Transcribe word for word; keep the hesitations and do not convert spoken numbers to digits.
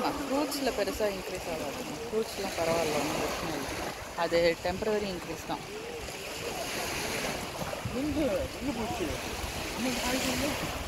ஆமாம், ஃப்ரூட்ஸில் பெருசாக இன்க்ரீஸ் ஆகாதுங்க. ஃப்ரூட்ஸ்லாம் பரவாயில்ல, ஒன்றும் பிரச்சனை இல்லை. அது டெம்பரவரி இன்க்ரீஸ் தான். எங்கே எங்கே போச்சு இன்னும் காய்கறி